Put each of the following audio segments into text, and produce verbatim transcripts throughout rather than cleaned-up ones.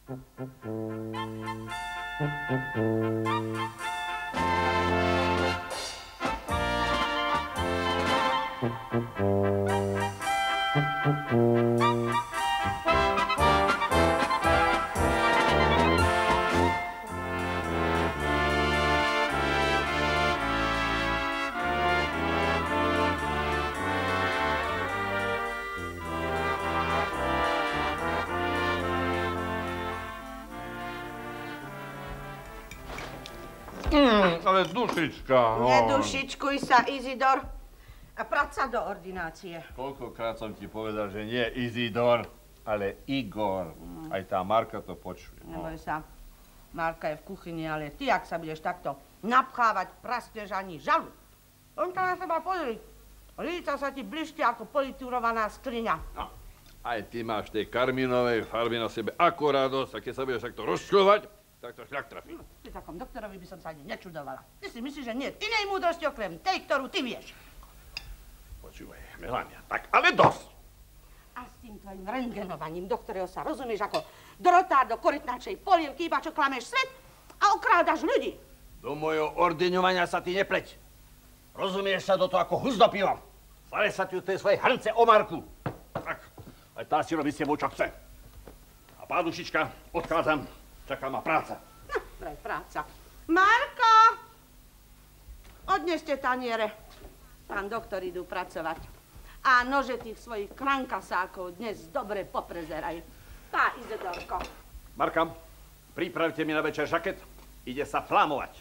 Ale dušička. Nedušičkuj sa, Izidor. A prať sa do ordinácie. Koľkokrát som ti povedal, že nie Izidor, ale Igor. Mm. Aj tá Marka to počuje. Neboj sa. Marka je v kuchyni, ale ty, ak sa budeš takto napchávať, praskneš ani žalu. On sa na seba pozri. Líca sa ti blištia ako politúrovaná skriňa. No. Aj ty máš tej karmínovej farby na sebe ako radosť, a keď sa budeš takto rozčľovať, tak to šľak trafí. No, pri takom doktorovi by som sa ani nečudovala. Ty si myslíš, že nie je inej múdrosti okrem tej, ktorú ty vieš. Počúvaj, Melania, tak ale dosť. A s tým tvojim rentgenovaním, do ktorého sa rozumieš ako drotár do korytnačej polievky, iba čo klameš svet a okrádaš ľudí. Do mojho ordiňovania sa ty nepleť. Rozumieš sa do toho ako hus do piva. Stare sa ti u tej svojej hrnce o Marku. Tak, aj tá si robí s tebou, čo chce. A pádušička, odchádzam. Čaká ma práca. No, vraj práca. Marko! Odneste taniere. Pán doktor idú pracovať. A nože tých svojich krankasákov dnes dobre poprezeraj. Tá, Izidorko. Marka, pripravte mi na večer žaket. Ide sa flámovať.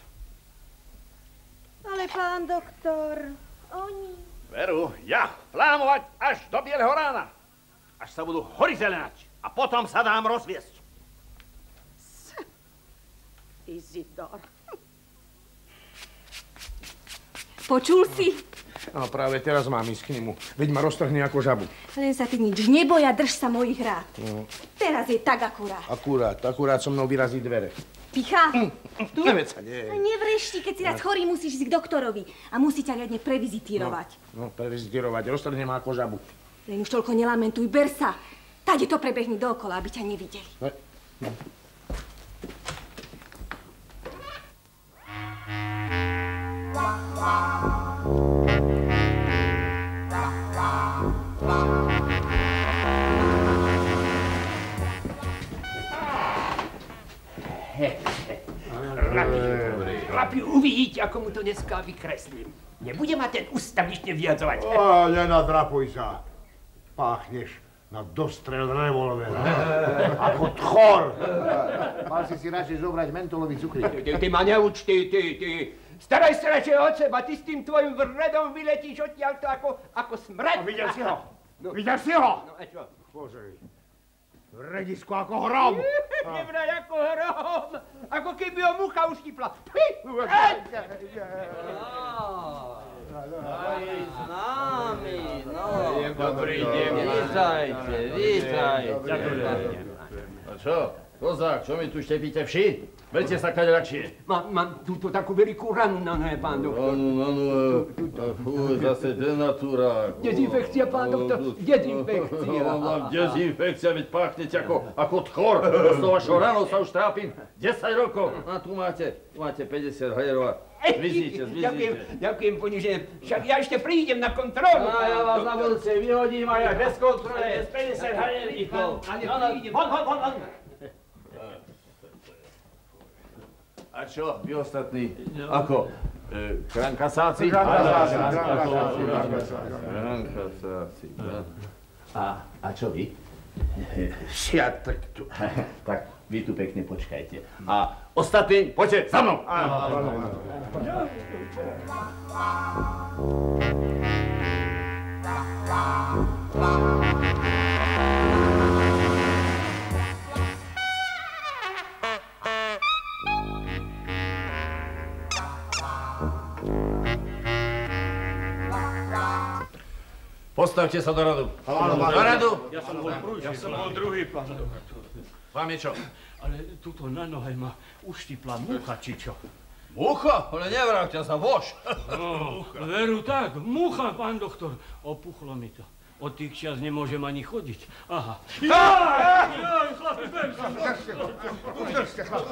Ale pán doktor, oni... Veru, ja flámovať až do bieleho rána. Až sa budú hory zelenať. A potom sa dám rozviesť. Izidor. Počul si? No práve teraz mám ísť k nemu. Veď ma roztrhne ako žabu. Len sa ty nič neboj a drž sa mojich rád. No. Teraz je tak akurát. Akurát, akurát so mnou vyrazí dvere. Picha? Mm, tu? Neveď sa, nie. Nevrešti, keď si raz chorý, musíš ísť k doktorovi. A musí ťa riadne previzitírovať. No, no previzitírovať, roztrhne ma ako žabu. Len už toľko nelamentuj, ber sa. Tade to prebehni dookola, aby ťa nevideli. No. No. Chlapi, uvidíte, ako mu to dneska vykreslím. Nebude ma ten ústavične vyjadzovať. Ó, nenadrapuj sa. Páchneš na dostrel revolvera. Ako tchor. Mal si si radšej zobrať mentolový cukrík. Ty, ty ma neuč, ty, ty, ty. Staraj sa radšej od seba, ty s tým tvojim vredom vyletíš odtiaľto ako, ako smrad. A videl si ho? No. Videl si ho? No a čo? Pozri. V redisko ako hrom. Nevraj ako hrom. Ako keby ho mucha uštipla. Aj s nami, no. Dobrý deň. Vítajte, vítajte. A čo? Kozák, čo mi tu štepíte vši? Veďte sa kaď radšie. Mám, mám túto takú veľkú ranu na nohe, pán doktor. Ranu na nohe, fú, zase denatúra. Dezinfekcia, pán doktor, dezinfekcia. Mám dezinfekcia, veď páchnete ako, ako tchor. S tou vašou ranou sa už trápim desať rokov. A tu máte, tu máte päťdesiat hajerov a zmiznite, zmiznite. Ďakujem, ďakujem, ponižujem. Však ja ešte prídem na kontrolu. A ja vás na budúce vyhodím aj ja bez kontrole, bez päťdesiat hajeríkov. Ale prídem. Von, von, von, von. A čo, vy ostatní? Ako? E, krankasáci? Krankasáci. A, a čo vy? Ja tak tu. Tak vy tu pekne počkajte. A ostatní, poďte za mnou! Postavte sa do radu. Do radu! Ja som bol prvý. Ja som bol druhý, pán doktor. Vám je čo? Ale tuto na nohe ma uštipla mucha, či čo? Mucha? Ale nevravte sa, vož. No, veru tak, mucha, pán doktor. Opuchlo mi to. Od tých čias nemôžem ani chodiť. Aha. Jaj, jaj, Udržte ho, udržte chlapi.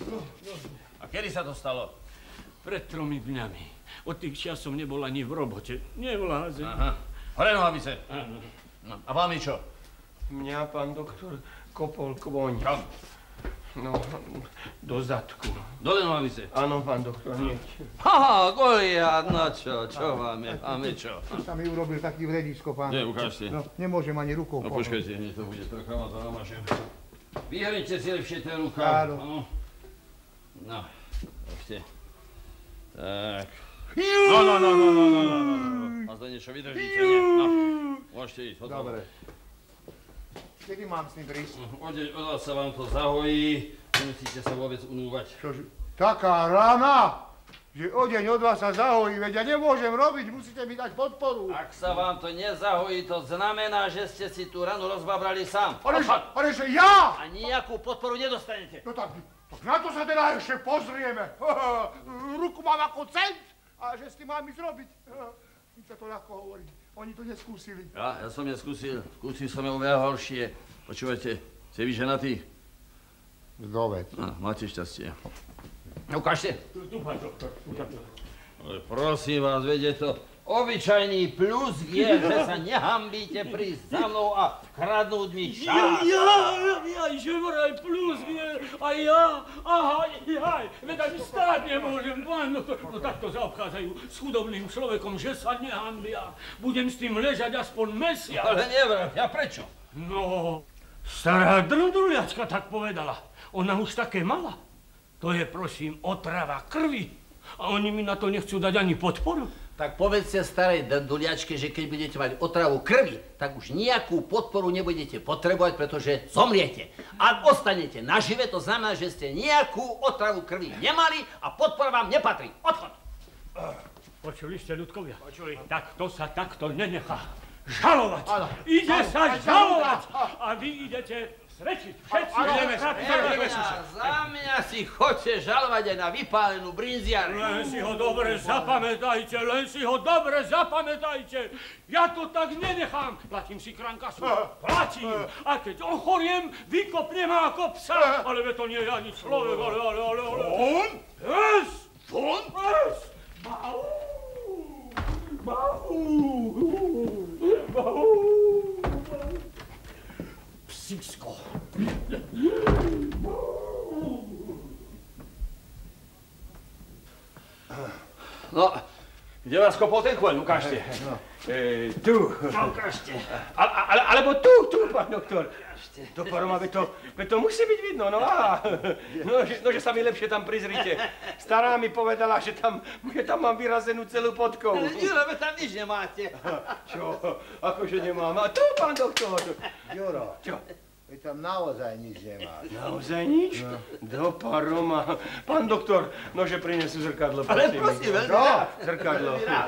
A kedy sa to stalo? Pred tromi dňami. Od tých čias som nebol ani v robote. Nevlázem. Aha. Hore nohavice. Áno. No, a vám čo? Mňa, pán doktor, kopol kvoň. Kam? No, do zadku. Dole nohavice. Áno, pán doktor, hneď. Haha, Goliát, no čo, čo máme, máme čo? Sa mi urobil taký vredisko, pán. Nie, ukážte. No, nemôžem ani rukou No pomôcť. počkajte, hneď to bude trocha ma to namažem. Vyhrite si lepšie ten rukav. Áno. No. No, ešte. Tak. No, no, no, no, no, no, no, no. A to niečo vydržíte, nie? No, môžete ísť. Dobre. Kedy mám s ním prísť? Odeň, odľa sa vám to zahojí, nemusíte sa vôbec unúvať. Čože? Taká rana, že o deň od vás sa zahojí, veď ja nemôžem robiť, musíte mi dať podporu. Ak sa vám to nezahojí, to znamená, že ste si tú ranu rozbabrali sám. Ale že, ale že ja! A nejakú podporu nedostanete. No tak, tak na to sa teda ešte pozrieme. Ruku mám ako cent a že s tým mám ísť robiť. Mi sa to ľahko hovorí. Oni to neskúsili. Ja, ja som je skúsil, skúsil som je oveľa horšie. Počúvajte, ste vy ženatí? Zdovec. No, máte šťastie. Ukážte. Tu, pán doktor, tu, tu. Ale prosím vás, vedie to obyčajný plus je, že sa nehambíte prísť za mnou a kradnúť mi čas. Ja, ja, ja, že vraj plus je, a ja, aha, jaj, veď ani stáť nemôžem, pán doktor. No takto zaobchádzajú s chudobným človekom, že sa nehambia. Budem s tým ležať aspoň mesiac. Ale neviem, ja prečo? No, stará drndruliacka tak povedala. Ona už také mala. To je, prosím, otrava krvi. A oni mi na to nechcú dať ani podporu. Tak povedzte starej drnduliačke, že keď budete mať otravu krvi, tak už nejakú podporu nebudete potrebovať, pretože zomriete. Ak ostanete nažive, to znamená, že ste nejakú otravu krvi nemali a podpora vám nepatrí. Odchod! Počuli ste, ľudkovia? Počuli. Tak to sa takto nenechá. Žalovať. Áno. Ide Áno, sa áno, žalovať. áno. A vy idete srečiť. Všetci. Áno, ideme sa. Za mňa si chodte žalovať aj na vypálenú brinziareň. Len si ho dobre zapamätajte, len si ho dobre zapamätajte. Ja to tak nenechám. Platím si krankasu. Platím. A keď ochoriem, vykopnem ma ako psa. Ale veď to nie je ani človek, ale, ale, ale, ale. On? Pes. On? Pes. Bau. Bau. Bau. Psísko. No, kde vás kopol ten kôň, ukážte. No. E, tu. Ukážte. A, ale, alebo tu, tu, pán doktor. Do paroma, veď to, veď to musí byť vidno, no á. No, že, no, že sa mi lepšie tam prizrite. Stará mi povedala, že tam, že tam mám vyrazenú celú podkovu. Juro, veď tam nič nemáte. Čo? Akože nemám. A tu, pán doktor. Juro, Čo? veď tam naozaj nič nemáš. Naozaj nič? No. Do paroma. Pán doktor, nože prinesú zrkadlo. Ale prosím. prosím, veľmi Čo? rád. Zrkadlo.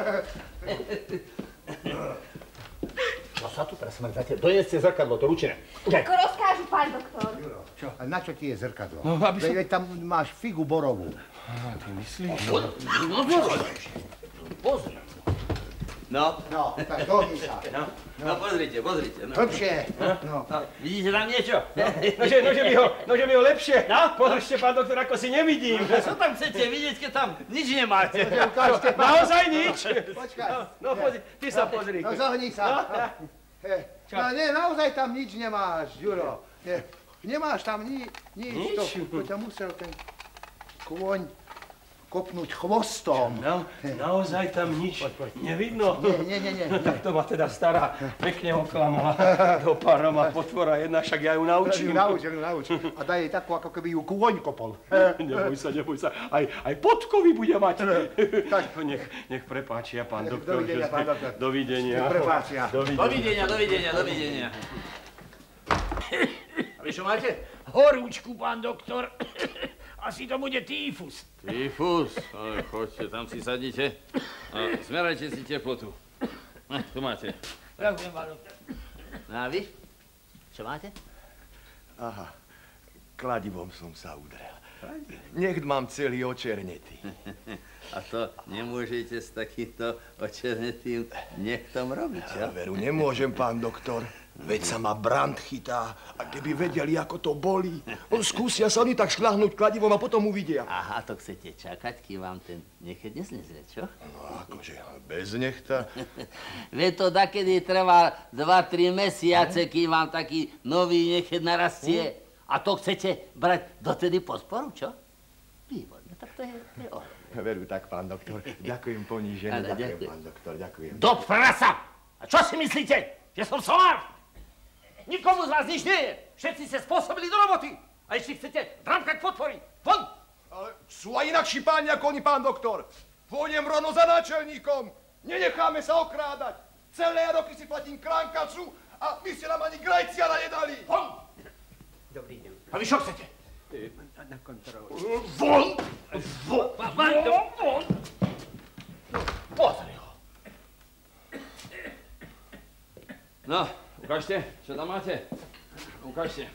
Čo sa tu presmrdáte? Doneste zrkadlo, to ručené. Ako rozkážu, pán doktor. Čo? A na čo ti je zrkadlo? No, aby som- Veď tam máš figu borovú. Á, ty myslíš? No, pozri. Pozri. No, No, tak dohni sa. no pozrite, pozrite. No. Hĺbšie. No. No, vidíte tam niečo? Nože, nože mi ho, nože mi ho lepšie. No? Pozrite, pán doktor, ako si nevidím. Čo tam chcete vidieť, keď tam nič nemáte? Ukážte, Naozaj nič? počkaj. No, pozri, ty sa pozri. No zohni sa. No, no nie, naozaj tam nič nemáš, Juro. Nie, nemáš tam ni, nič. Nič? To, to ťa musel ten kôň kopnúť chvostom. No, naozaj tam nič nevidno. Nie, nie, nie, nie. Tak to ma teda stará pekne oklamala. Do paroma potvora jedna, však ja ju Ju naučím. nauč, ju nauč. A daj jej takú, ako keby ju kôň kopol. Neboj sa, neboj sa. Aj, aj podkovy bude mať. Nech, nech prepáčia, pán doktor. Dovidenia, že- pán doktor. Dovidenia. Prepáčia. Dovidenia. Dovidenia, dovidenia, dovidenia. A vy čo máte? Horúčku, pán doktor. Asi to bude týfus. Tyfus. Ale choďte, tam si sadnite a zmerajte si teplotu. No, tu máte. Ďakujem, pán doktor. No a vy? Čo máte? Aha, kladivom som sa udrel. Nech mám celý očernetý. A to nemôžete s takýmto očernetým nechtom robiť, čo? Ja veru, nemôžem, pán doktor. Veď sa ma Brand chytá a keby vedeli, ako to bolí. Skúsia sa oni tak šľahnúť kladivom a potom uvidia. Aha, to chcete čakať, kým vám ten nechet nezlezie, čo? No akože, bez nechta. Veď to dakedy trvá dva tri mesiace, kým vám taký nový nechet narastie. A to chcete brať dotedy podporu, čo? Výborne, tak to je, to je ohromné. Veru tak, pán doktor. Ďakujem ponížene, Ale ďakujem, ďakujem. pán doktor, ďakujem. Do prasa! A čo si myslíte? Že som somár? Nikomu z vás nič nie je. Všetci ste spôsobili do roboty. A ešte chcete dramkať podpory. Von! Ale sú aj inakší páni ako oni, pán doktor. Pôjdem rovno za náčelníkom. Nenecháme sa okrádať. Celé roky si platím kránkacu a vy ste nám ani grajciana nedali. Von! Dobrý deň. A vy čo chcete? Na kontrolu. Von! Von! Von! Von! Pozri ho. No, ukážte, čo tam máte. Ukážte.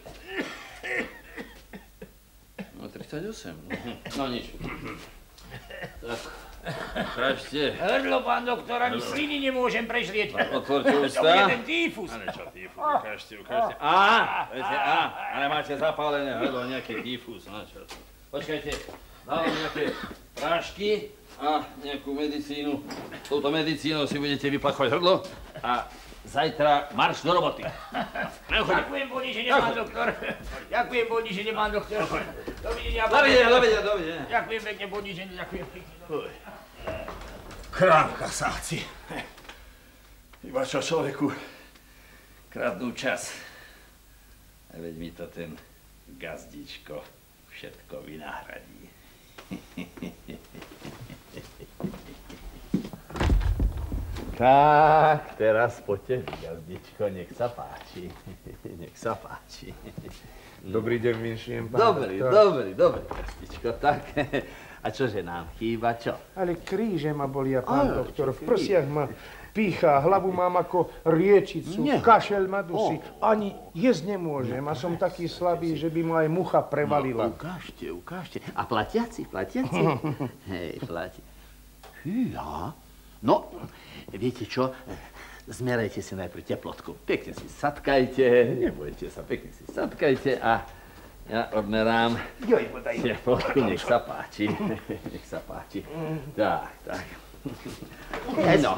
No, tridsaťosem. No, nič. Tak, ukážte. Hrdlo, pán doktor, ani sliny nemôžem prežrieť. Otvorte ústa. To je jeden týfus. Ale čo týfus, ukážte, ukážte. Á, viete, á, ale máte zapálené hrdlo, nejaký týfus, no čo. Počkajte, dávam nejaké prášky a nejakú medicínu. Touto medicínou si budete vyplachovať hrdlo a zajtra marš do roboty. Ďakujem ponížene, pán doktor. Ďakujem ponížene, pán doktor. Dovidenia, pán Dovidenia, doktor. dovidenia, dovidenia. Ďakujem pekne ponížene, ďakujem pekne. Kránkasáci. Iba čo človeku kradnú čas. A veď mi to ten gazdičko všetko vynahradí. Tak, teraz poďte, gazdičko, nech sa páči. Nech sa páči. Dobrý deň, vinšiem, pán Dobrý, doktor. dobrý, dobrý, gazdičko, tak. A čože nám chýba, čo? Ale kríže ma bolia, pán Ale doktor. čo V prsiach ma pícha, hlavu mám ako riečicu, Nie. kašel ma dusí. Ani jesť nemôžem a som taký slabý, že by ma aj mucha prevalila. No, ukážte, ukážte. A platiaci, platiaci? Hej, plati. Fíha. No, viete čo? Zmerajte si najprv teplotku. Pekne si satkajte, nebojte sa, pekne si satkajte a ja odmerám teplotku, nech sa páči. Nech sa páči. Tak, tak. No.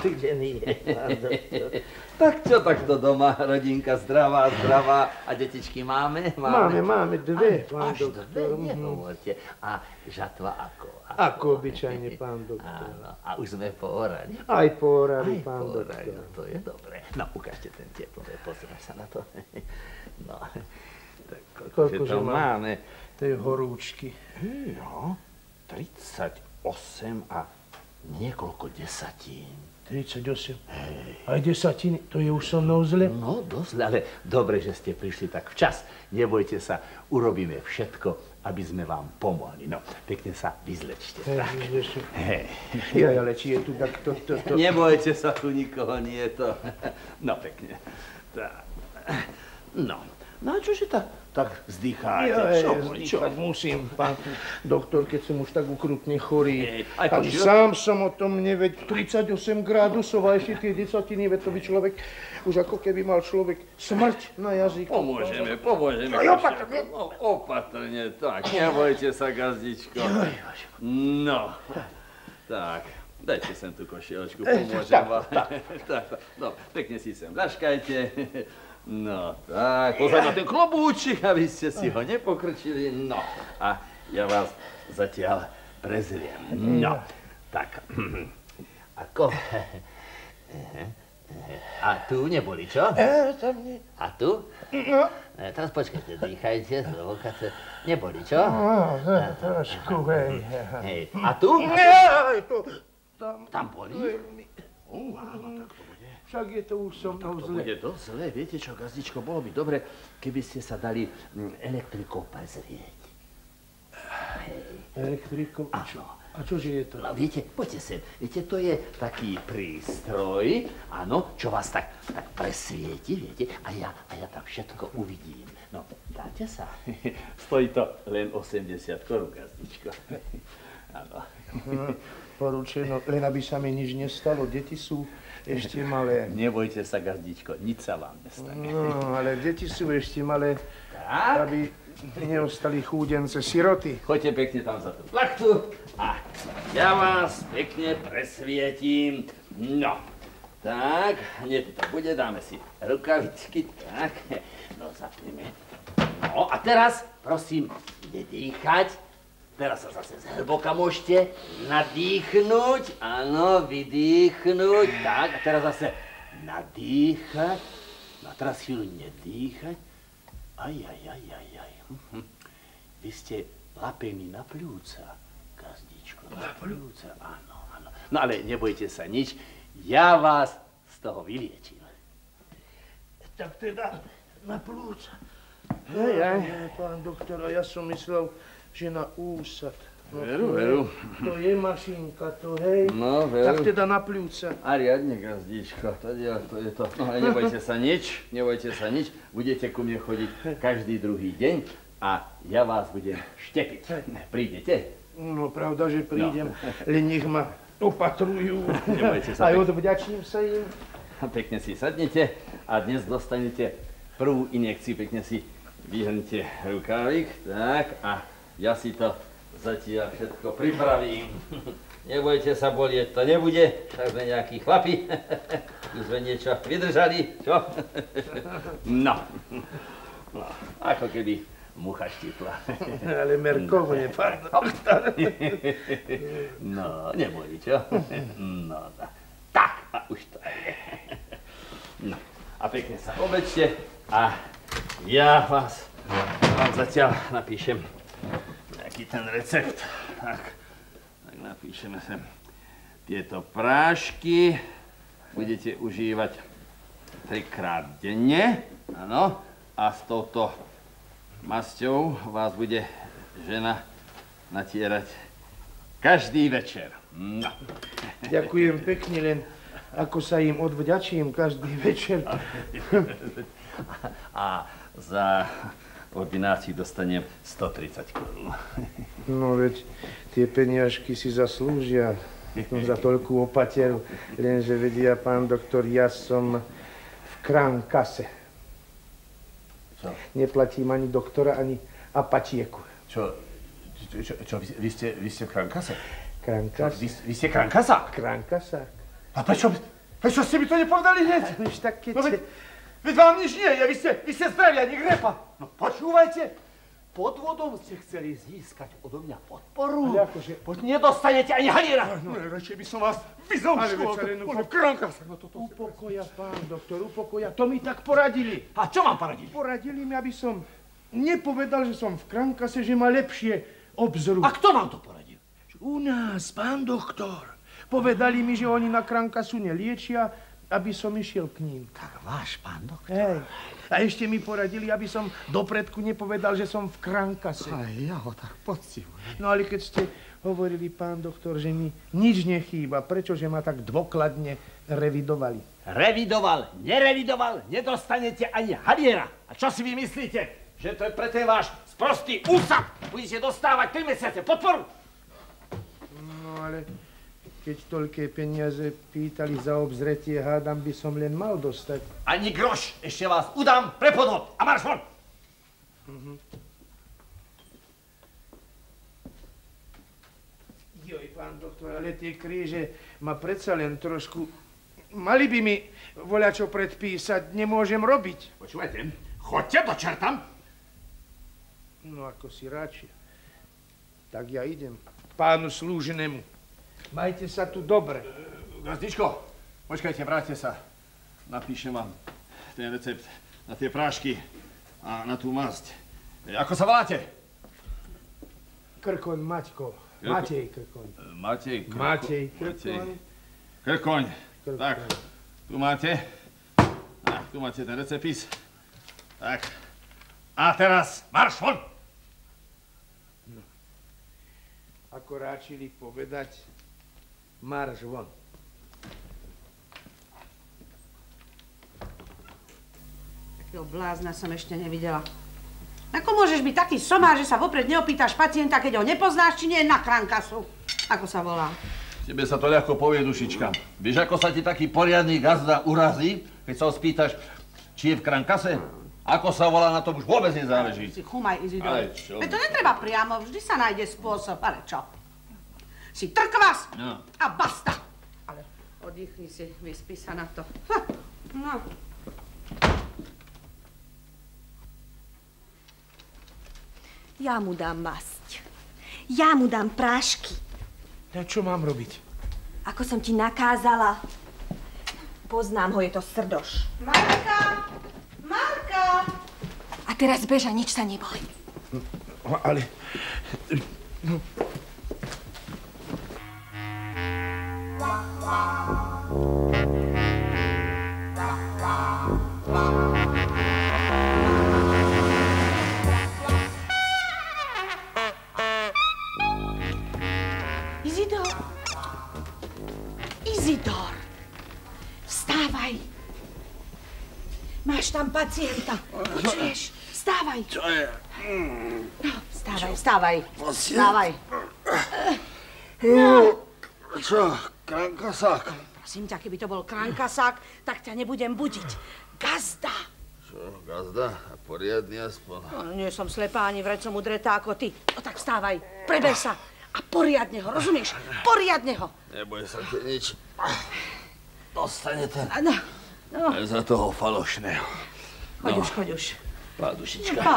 Tak čo takto doma, rodinka zdravá, zdravá a detičky máme? Máme, máme dve, pán Až doktor. dve, nehovorte. A žatva ako? Ako obyčajne, pán doktor. Áno, a už sme poorali. Aj Aj poorali, pán poorali, doktor. no to je dobré. No, ukážte ten teplové, pozrieš sa na to. No, tak koľko Koľkože to mám? máme? To je horúčky. No, tridsaťosem a niekoľko desatín. tridsaťosem. Aj desatiny, to je už so mnou zle? No, dosť, ale dobre, že ste prišli tak včas. Nebojte sa, urobíme všetko, aby sme vám pomohli. No, pekne sa vyzlečte. Hej, Tak. vieš, Hej. ja, ale či je tu tak to, to, to... Nebojte sa, tu nikoho nie je to. No, pekne. Tak. No, no a čože tak, tak vzdycháte? Ja, Čo, ja, čo? zdýchať musím, pán doktor, keď som už tak ukrutne chorý. Hej, aj A počuť. sám som o tom neveď tridsaťosem grádusov a ešte tie desatiny, veď to by človek, už ako keby mal človek smrť na jazyku. Pomôžeme, pomôžeme. Aj opatrne. No, opatrne, tak, nebojte sa, gazdičko. No, tak, dajte sem tú košielečku, pomôžem tak, vám. Tak, tak, no, pekne si sem zaškajte. No, tak, pozor na ten klobúčik, aby ste si ho nepokrčili. No, a ja vás zatiaľ prezriem. No, tak, ako? A tu neboli, čo? E, tam nie. A tu? No, E, teraz počkajte, dýchajte, zľavoka, neboli, čo? no, no, trošku, hej. Hej, a tu? Nie, to, tam, Tam boli? veľmi. Ú, áno, tak to bude. Však je to už so mnou To zle. bude dosť zle, viete čo, gazdičko, bolo by dobre, keby ste sa dali mm, elektrikou prezrieť. Elektrikou? Áno. A čože je to? No, viete, poďte sem, viete, to je taký prístroj, áno, čo vás tak, tak presvieti, viete, a ja, a ja tam všetko uvidím. No, dáte sa? Stojí to len osemdesiat korún, gazdičko. Áno. poručeno, len aby sa mi nič nestalo. Deti sú ešte malé. Nebojte sa, Gazdičko, nič sa vám nestane. No, ale deti sú ešte malé, Tak. aby neostali chúdence siroty. Choďte pekne tam za tú plachtu a ja vás pekne presvietím. No, tak, hneď to bude, dáme si rukavičky, tak, no zapneme. No a teraz, prosím, nedýchať. Teraz sa zase zhlboka môžete nadýchnuť, áno, vydýchnuť, tak, a teraz zase nadýchať, no a teraz chvíľu nedýchať, aj, aj, aj, aj, aj. Hm. Vy ste lapení na pľúca, Gazdičko, na pľúca, áno, áno. No ale nebojte sa nič, ja vás z toho vyliečím. Tak teda na plúca. Hej, aj, pán doktor, a ja som myslel, že na úsad. No, Veru, to veru. Je, to je mašinka, to hej. No, veru. Tak teda na pľúca. A riadne, Gazdičko, to je to. Je to. No ale nebojte sa nič, nebojte sa nič. Budete ku mne chodiť každý druhý deň a ja vás budem štepiť. Prídete? No, pravda, že prídem, no. Len nech ma opatrujú. Nebojte sa. Aj odvďačím sa im. Pekne si sadnete a dnes dostanete prvú injekciu. Pekne si vyhrnite rukávík. Tak a ja si to zatiaľ všetko pripravím. Nebojte sa, bolieť to nebude, však sme nejakí chlapi. Už sme niečo vydržali, čo? No. No, ako keby mucha štipla. Ale merkovo je, pán doktor. No, neboli, čo? No, tak, a už to je. No, a pekne sa obečte a ja vás, vám zatiaľ napíšem nejaký ten recept. Tak, tak napíšeme sem tieto prášky. Budete užívať trikrát denne, áno. A s touto masťou vás bude žena natierať každý večer. No. Ďakujem pekne, len ako sa im odvďačím každý večer. A za ordináciu dostanem stotridsať korún. No veď tie peniažky si zaslúžia za toľkú opateru, lenže vedia, pán doktor, ja som v krankase. Čo? Neplatím ani doktora, ani apatieku. Čo? Čo? Čo? Vy, vy, ste, vy ste v krankase? Krankas? Vy, vy ste krankasák? Krankasák. A prečo, prečo ste mi to nepovedali hneď? Víš, tak keď No veď, ste... veď vám nič nie je, vy ste, vy ste zdravia, nie grepa. No počúvajte, podvodom ste chceli získať odo mňa podporu. Ale akože... Poď nedostanete ani haniera. No, radšej by som vás vyzouškoval. Ale krankasák, no toto... Upokoja, pán doktor, upokoja. To mi tak poradili. A čo vám poradili? Poradili mi, aby som nepovedal, že som v krankase, že ma lepšie obzrú. A kto vám to poradil? U nás, pán doktor. Povedali mi, že oni na krankasu neliečia, aby som išiel k ním. Tak váš pán doktor. Hej. A ešte mi poradili, aby som dopredku nepovedal, že som v krankase. Aj ja ho tak poctivujem. No ale keď ste hovorili, pán doktor, že mi nič nechýba, prečože ma tak dôkladne revidovali? Revidoval, nerevidoval, nedostanete ani haniera. A čo si vy myslíte? Že to je pre ten váš sprostý úsad. Budete dostávať tri mesiace podporu. No ale keď toľké peniaze pýtali za obzretie, hádam, by som len mal dostať. Ani groš, ešte vás udám pre podvod a marš von! Mhm. Joj, pán doktor, ale tie kríže ma predsa len trošku... Mali by mi voľačo predpísať, nemôžem robiť. Počúvajte, choďte do čerta. No ako si radšej. Tak ja idem pánu slúženému. Majte sa tu dobre. Gazdičko, počkajte, vráťte sa. Napíšem vám ten recept na tie prášky a na tú masť. Ako sa voláte? Krkoň Maťko. Matej Krkoň. Matej Krkoň. Matej Krkoň. Krkoň. Tak, tu máte. A tu máte ten receptpis. Tak. A teraz marš von! No. Ako ráčili povedať, marš von. Takého blázna som ešte nevidela. Ako môžeš byť taký somár, že sa vopred neopýtaš pacienta, keď ho nepoznáš, či nie je na krankasu? Ako sa volá? Tebe sa to ľahko povie, dušička. Vieš, ako sa ti taký poriadny gazda urazí, keď sa ho spýtaš, či je v krankase? Ako sa volá, na tom už vôbec nezáleží. Si chumaj, Izidor. Ale čo? Veď to netreba priamo, vždy sa nájde spôsob. Ale čo? Si trkvas No. a basta. Ale oddychni si, vyspí sa na to. Ha, no. Ja mu dám masť. Ja mu dám prášky. A čo mám robiť? Ako som ti nakázala. Poznám ho, je to srdoš. Marka! Marka! A teraz bež a nič sa neboj. No, ale... No. Izidor! Izidor! Vstávaj! Máš tam pacienta. Počuješ? Vstávaj! Čo je? No, vstávaj, vstávaj. Vstávaj. No. Čo? Krankasák? Prosím ťa, keby to bol krankasák, tak ťa nebudem budiť. Gazda! Čo, gazda? A poriadny aspoň. No, nie som slepá ani vrecom udretá ako ty. No tak vstávaj, preber sa. A poriadne ho, rozumieš? Poriadne ho. Neboj sa ti nič. Dostane ten. No, no. Za toho falošného. Choď už, choď už. Pá, dušička. Pá.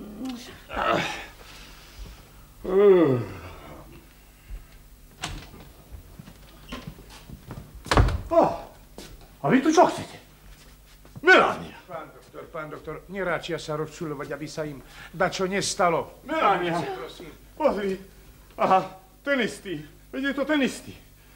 Oh, a vy tu čo chcete? Melania! Pán doktor, pán doktor, neráčia sa rozčuľovať, aby sa im dačo nestalo. Melania! Prosím. Pozri. Aha, ten istý. Veď je to ten istý.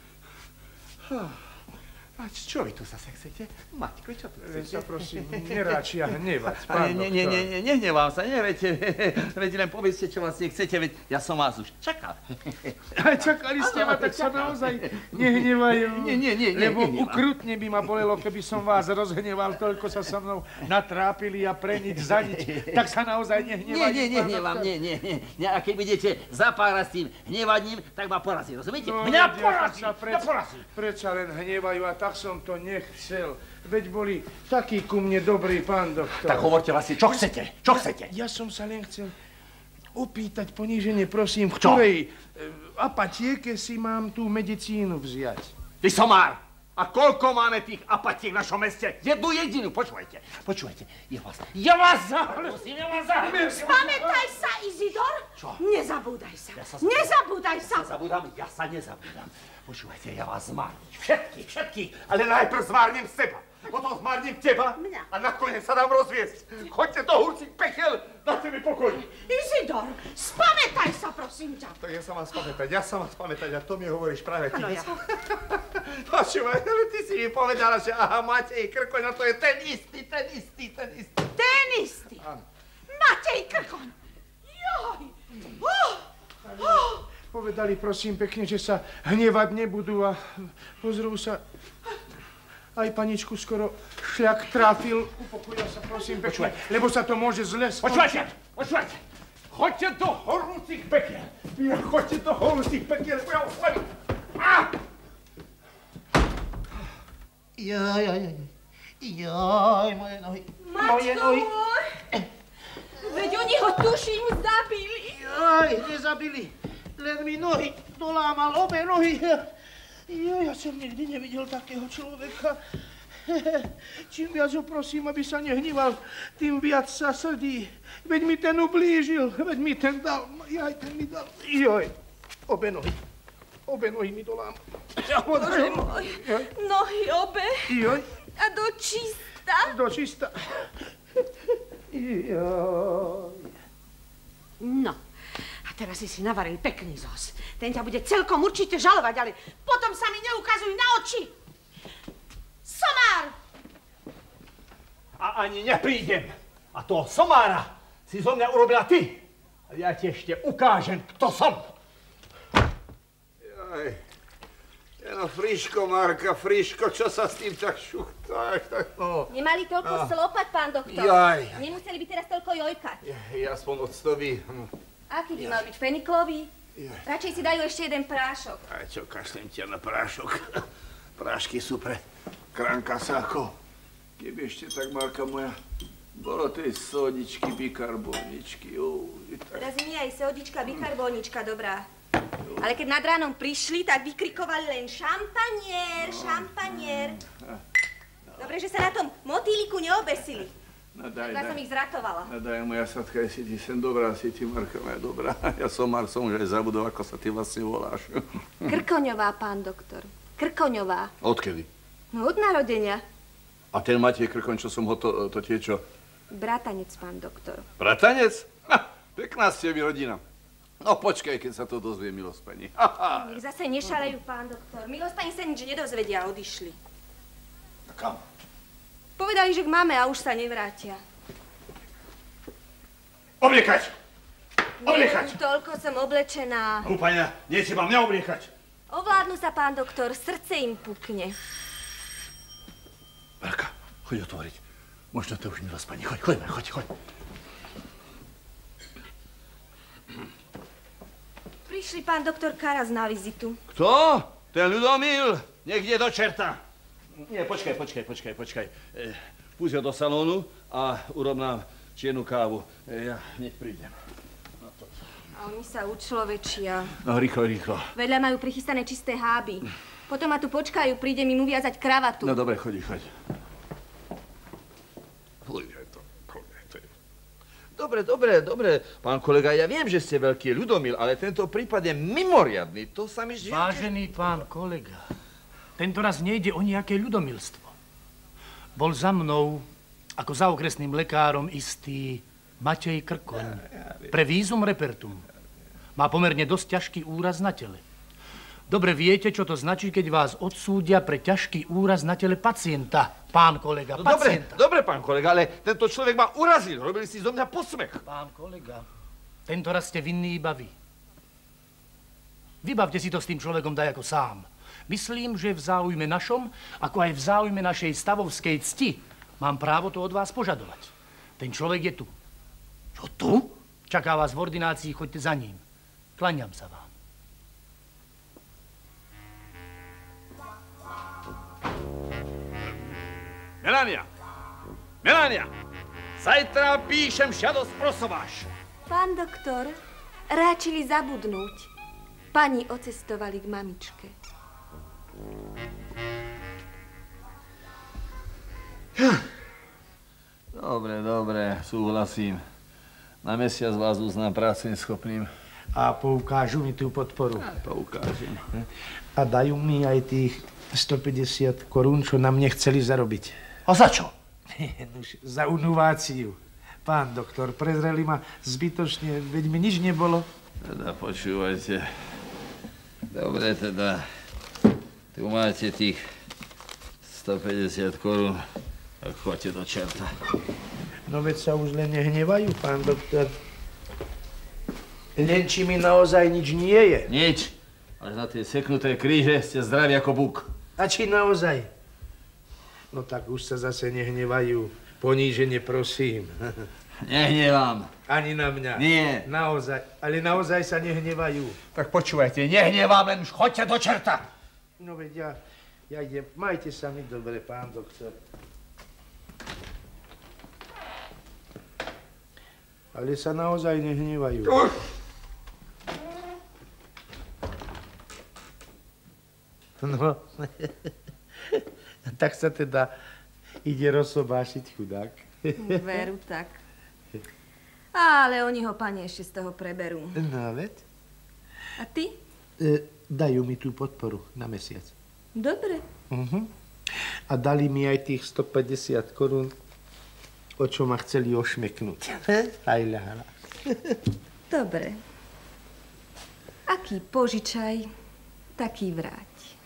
A čo vy tu zase chcete? Matko, čo tu Sa prosím, neráčia hnevať, Ale pán nie, doktor. nie, nie, nie, nehnevám sa, neviete, veď len povedzte, čo vlastne chcete, veď ja som vás už čakal. Aj čakali ste ma, tak sa naozaj nehnevajú. Nie, nie, nie, nie, Lebo nehnevam. ukrutne by ma bolelo, keby som vás rozhneval, toľko sa so mnou natrápili a pre nič za nič. Tak sa naozaj Nie, nehnevajú. nie, pán nehnevám, doktor. nie, nie, nie. nie. A keď budete zapárať s tým hnevaním, tak ma porazí, rozumiete? No, Mňa vedia, porazí, sa mňa preč- porazí. Prečo len hnevajú a tak som to nechcel. Veď boli takí ku mne dobrí, pán doktor. Tak hovorte vlastne, čo chcete? Čo chcete? Ja som sa len chcel opýtať ponížene, prosím, v Čo? ktorej e, apatieke si mám tú medicínu vziať. Ty somár! A koľko máme tých apatiek v našom meste? Jednu jedinú, počúvajte. Počúvajte, ja vás, ja vás zahrusím, ja vás zahrusím. Spamätaj sa, Izidor! Čo? Nezabúdaj sa. Ja sa Nezabúdaj sa. Ja zabudám, ja sa nezabudám. Počúvajte, ja vás zmárnim. Všetkých, všetkých. Ale najprv zmárnim seba. Potom zmárnim teba. Mňa. A nakoniec sa dám rozviesť. Choďte do hurcích pekel. Dajte mi pokoj. Izidor, spamätaj sa, prosím ťa. Tak ja sa mám spamätať, ja sa mám spamätať a to mi hovoríš práve ty. Áno, ja. Počúvaj, ale ty si mi povedala, že aha, Matej Krkoň, to je ten istý, ten istý, ten istý. Ten istý. Matej Krkoň. Joj. Oh. Oh. Povedali, prosím pekne, že sa hnevať nebudú a pozrú sa... Aj paničku skoro šľak trafil. Upokojil sa, prosím pekne, lebo sa to môže zle skončiť. Počúvajte, počúvajte. Choďte do horúcich pekiel. Ja choďte do horúcich pekiel, lebo ja už len... Ah! Jaj, jaj, jaj. Jaj, moje nohy. Moje Matko nohy. môj! Veď oni ho tuším zabili. Jaj, nezabili. Len mi nohy dolámal, obe nohy. Jo, ja som nikdy nevidel takého človeka. Čím viac ho prosím, aby sa nehníval, tým viac sa srdí. Veď mi ten ublížil, veď mi ten dal, jaj, ten mi dal. Joj, obe nohy, obe nohy mi dolámal. Bože môj, nohy obe Joj, a do čista. do čista. Joj. No, a teraz si si navaril pekný zos. Ten ťa bude celkom určite žalovať, ale potom sa mi neukazuj na oči. Somár! A ani neprídem. A toho somára si zo mňa urobila ty. A ja ti ešte ukážem, kto som. Jaj. No, Friško, Marka, Friško, čo sa s tým tak šuchtáš? Tak no. Nemali toľko slopať, pán doktor. Jaj. Nemuseli by teraz toľko jojkať. Je aspoň octový. Aký by mal byť? Feniklový? Radšej si dajú ešte jeden prášok. A čo, kašlem ťa na prášok. Prášky sú pre krankasákov. Keby ešte tak, Marka moja, bolo tej sodičky, bikarboničky. Teraz nie aj sodička, bikarbonička, dobrá. Ale keď nad ránom prišli, tak vykrikovali len šampanier, šampanier. Dobre, že sa na tom motýliku neobesili. No daj, ja daj. som ich zratovala. No daj, moja Satka, si ty sem dobrá, si ty, Marka moja, dobrá. Ja som Mar, som už aj zabudol, ako sa ty vlastne voláš. Krkoňová, pán doktor. Krkoňová. Odkedy? No od narodenia. A ten Matej Krkoň, čo som ho, to, to tie čo? Bratanec, pán doktor. Bratanec? Ha, pekná ste vy rodina. No počkaj, keď sa to dozvie Milospani. Nech zase nešalejú, pán doktor. Milospani sa nič nedozvedia a odišli. A kam? Povedali, že k máme a už sa nevrátia. Obliekať! Obliekať! Nie, toľko som oblečená. Hlupania, nie si mám mňa obliekať. Ovládnu sa, pán doktor, srdce im pukne. Marka, choď otvoriť. Možno to už Milospani. Choď, choďme, choď, choď. Prišli pán doktor Karas na vizitu. Kto? Ten Ľudomil? Niekde do čerta. Nie, počkaj, počkaj, počkaj, počkaj. E, púď ho do salónu a urob nám čiernu kávu. E, ja hneď prídem. No to... A oni sa učlovečia. No, rýchlo, rýchlo. Vedľa majú prichystané čisté háby. Potom ma tu počkajú, prídem im uviazať kravatu. No dobre, chodí, choď. Dobre, dobre, dobre, pán kolega, ja viem, že ste veľký ľudomil, ale tento prípad je mimoriadny, to sa mi žije. Vážený pán kolega, tento raz nejde o nejaké ľudomilstvo. Bol za mnou, ako za okresným lekárom, istý Matej Krkoň. Pre vízum repertum. Má pomerne dosť ťažký úraz na tele. Dobre viete, čo to značí, keď vás odsúdia pre ťažký úraz na tele pacienta, pán kolega, no, pacienta. Dobre, dobre, pán kolega, ale tento človek ma urazil. Robili si zo mňa posmech. Pán kolega, tento raz ste vinní iba vy. Vybavte si to s tým človekom daj ako sám. Myslím, že v záujme našom, ako aj v záujme našej stavovskej cti, mám právo to od vás požadovať. Ten človek je tu. Čo tu? Čaká vás v ordinácii, choďte za ním. Kláňam sa vám. Melania! Melania! Zajtra píšem žiadosť prosováš. Pán doktor, ráčili zabudnúť. Pani ocestovali k mamičke. Dobre, dobre, súhlasím. Na mesiac vás uznám práce schopným. A poukážu mi tú podporu. A poukážem. A dajú mi aj tých stopäťdesiat korún, čo na mne chceli zarobiť. A za čo? Za unuváciu. Pán doktor, prezreli ma zbytočne, veď mi nič nebolo. Teda počúvajte. Dobre, teda, tu máte tých stopäťdesiat korún, tak choďte do čerta. No veď sa už len nehnevajú, pán doktor. Len či mi naozaj nič nie je. Nič. Až na tie seknuté kríže ste zdraví ako buk. A či naozaj? No tak už sa zase nehnevajú. Ponížene prosím. Nehnevám. Ani na mňa. Nie. Naozaj. Ale naozaj sa nehnevajú. Tak počúvajte, nehnevám, len už choďte do čerta. No veď ja, ja idem. Majte sa mi dobre, pán doktor. Ale sa naozaj nehnevajú. No, tak sa teda ide rozsobášiť chudák. Veru tak. Ale oni ho, pani, ešte z toho preberú. No, veď. A ty? E, dajú mi tú podporu na mesiac. Dobre. Uh-huh. A dali mi aj tých stopäťdesiat korún, o čo ma chceli ošmeknúť. Aj ľahla. Dobre. Aký požičaj, taký vráť.